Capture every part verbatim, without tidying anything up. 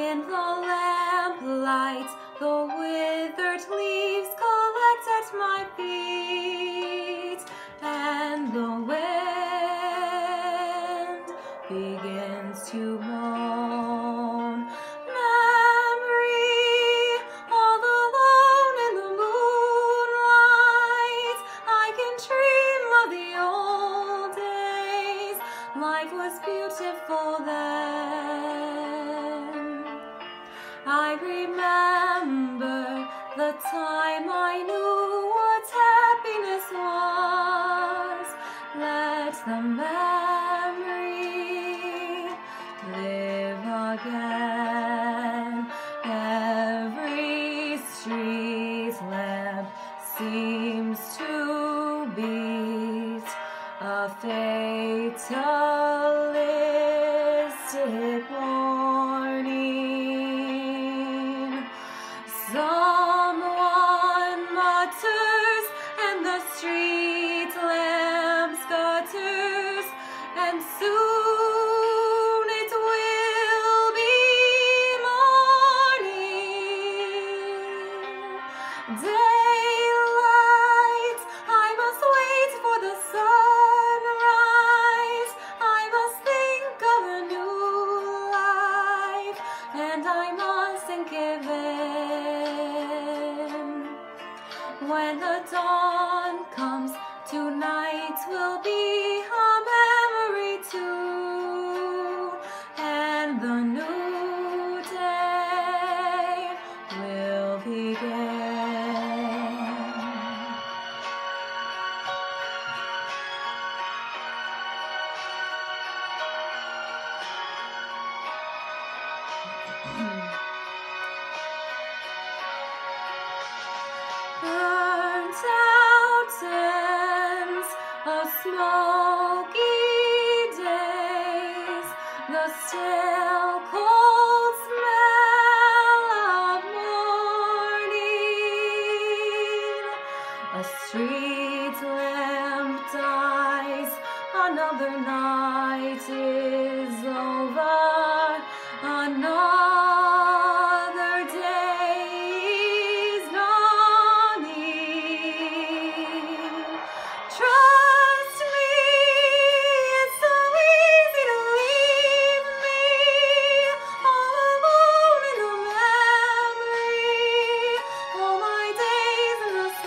In the lamplight, the withered leaves collect at my feet, and the wind begins to moan. Memory, all alone in the moonlight, I can dream of the old days. Life was beautiful then. I remember the time I knew what happiness was. Let the memory live again. Every street lamp seems to beat a fatalistic warning. Someone mutters and the street lamp scutters, and soon it will be morning. Daylight, I must wait for the sunrise. I must think of a new life, and I mustn't give in. When the dawn comes, tonight will be a memory too, and the new day will begin. Burnt out ends of smoky days, the still cold smell of morning. A street lamp dies, another night is over, another day is dawning. Trust me, it's so easy to leave me all alone in the memory, all my days in the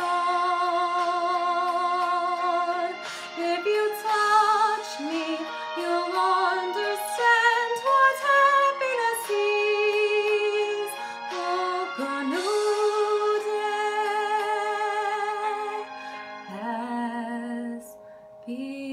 sun. If you touch me, you'll understand what happiness is. Look, a new day has begun.